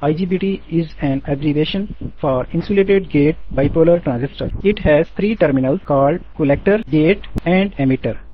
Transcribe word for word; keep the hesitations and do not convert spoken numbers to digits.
I G B T is an abbreviation for Insulated Gate Bipolar Transistor. It has three terminals called collector, gate and emitter.